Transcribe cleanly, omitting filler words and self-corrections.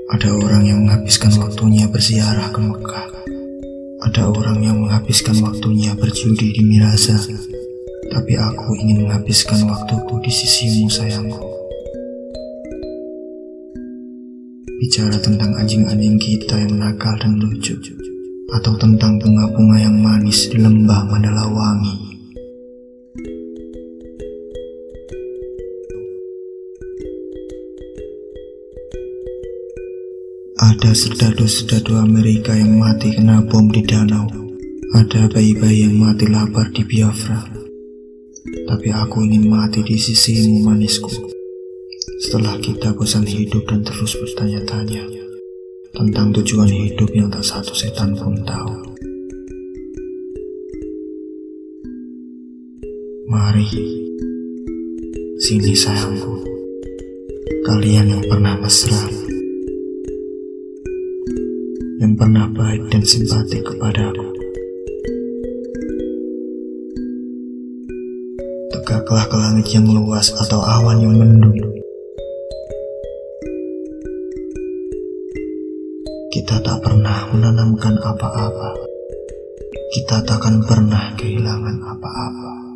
Ada orang yang menghabiskan waktunya berziarah ke Mekah. Ada orang yang menghabiskan waktunya berjudi di Miraza. Tapi aku ingin menghabiskan waktuku di sisimu, sayangku. Bicara tentang anjing-anjing kita yang nakal dan lucu, atau tentang bunga-bunga yang manis di lembah Mandalawangi. Ada serdadu-serdadu Amerika yang mati kena bom di danau. Ada bayi-bayi yang mati lapar di Biafra. Tapi aku ingin mati di sisimu, manisku. Setelah kita bosan hidup dan terus bertanya-tanya tentang tujuan hidup yang tak satu setan pun tahu. Mari, sini sayangku, kalian yang pernah mesra, yang pernah baik dan simpatik kepadaku. Tegaklah ke langit yang luas atau awan yang mendung. Kita tak pernah menanamkan apa-apa. Kita takkan pernah kehilangan apa-apa.